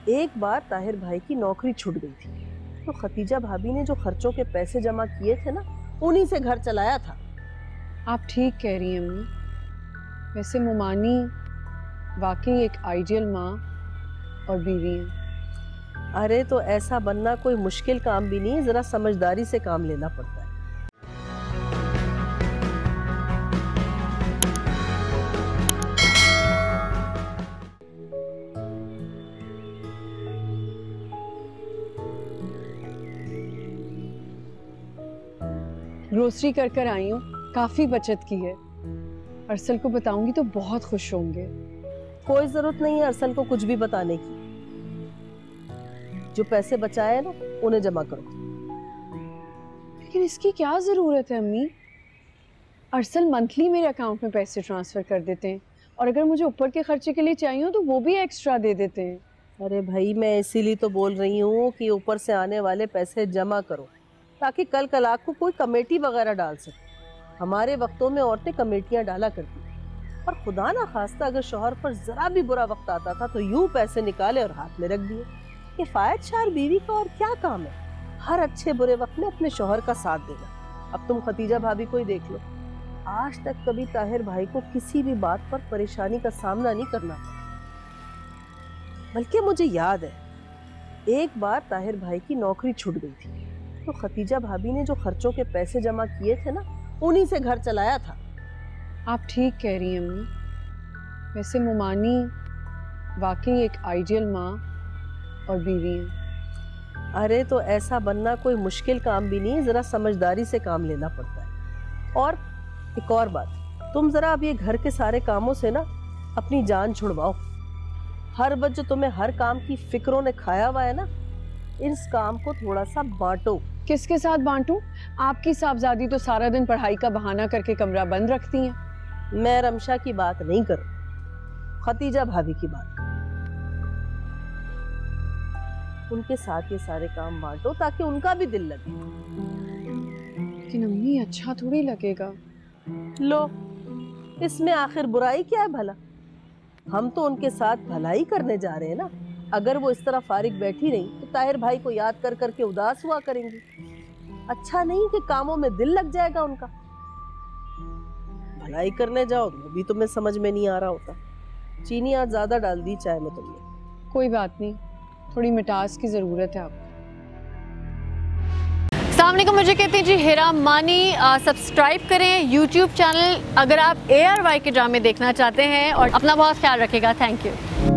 एक बार ताहिर भाई की नौकरी छूट गई थी तो खतीजा भाभी ने जो खर्चों के पैसे जमा किए थे ना, उन्हीं से घर चलाया था। आप ठीक कह रही हैं अम्मी। वैसे मोमानी वाकई एक आइडियल माँ और बीवी है। अरे तो ऐसा बनना कोई मुश्किल काम भी नहीं, जरा समझदारी से काम लेना पड़ता है। ग्रोसरी कर कर आई हूँ, काफी बचत की है। अरसल को बताऊंगी तो बहुत खुश होंगे। कोई जरूरत नहीं है अरसल को कुछ भी बताने की। जो पैसे बचाए ना उन्हें जमा करो। लेकिन इसकी क्या जरूरत है अम्मी? अरसल मंथली मेरे अकाउंट में पैसे ट्रांसफर कर देते हैं और अगर मुझे ऊपर के खर्चे के लिए चाहिए तो वो भी एक्स्ट्रा दे देते हैं। अरे भाई मैं इसीलिए तो बोल रही हूँ कि ऊपर से आने वाले पैसे जमा करो ताकि कल कलाक को कोई कमेटी वगैरह डाल सके। हमारे वक्तों में औरतें कमेटियां डाला करती, और खुदा ना खास्ता अगर शौहर पर जरा भी बुरा वक्त आता था तो यूं पैसे निकाले और हाथ में रख दिए। किफायतशार बीवी का और क्या काम है, हर अच्छे बुरे वक्त में अपने शौहर का साथ देना। अब तुम खतीजा भाभी को ही देख लो, आज तक कभी ताहिर भाई को किसी भी बात पर परेशानी का सामना नहीं करना पड़ा। बल्कि मुझे याद है एक बार ताहिर भाई की नौकरी छूट गई थी तो खतीजा भाभी ने जो खर्चों के पैसे जमा किए थे ना, उन्हीं से घर चलाया था। आप ठीक कह रही हैं अम्मी। वैसे मोमानी वाकई एक आइडियल माँ और बीवी है। अरे तो ऐसा बनना कोई मुश्किल काम भी नहीं, जरा समझदारी से काम लेना पड़ता है। और एक और बात, तुम जरा अब ये घर के सारे कामों से ना अपनी जान छुड़वाओ। हर वक्त जो तुम्हें हर काम की फिक्रों ने खाया हुआ है ना, इस काम को थोड़ा सा बांटो। किसके साथ बांटूं? आपकी साहबजादी तो सारा दिन पढ़ाई का बहाना करके कमरा बंद रखती हैं। मैं रमशा की बात नहीं करूं, खतीजा भाभी की बात। उनके साथ ये सारे काम बांटो ताकि उनका भी दिल लगे। लेकिन अम्मी अच्छा थोड़ी लगेगा। लो, इसमें आखिर बुराई क्या है भला? हम तो उनके साथ भलाई करने जा रहे हैं ना। अगर वो इस तरह फारिग बैठी रही तो ताहिर भाई को याद कर करके उदास हुआ करेंगी। अच्छा नहीं कि कामों में दिल लग जाएगा उनका। भलाई करने जाओ तो भी तुम्हें समझ में नहीं आ रहा होता। चीनी आज ज्यादा डाल दी चाय में तुमने। कोई बात नहीं, थोड़ी मिठास की जरूरत है आपको। सामने को मुझे कहते हैं जी हिरा मानी। सब्सक्राइब करें YouTube चैनल अगर आप ARY के ड्रामे देखना चाहते हैं और अपना बहुत ख्याल रखिएगा। Thank you.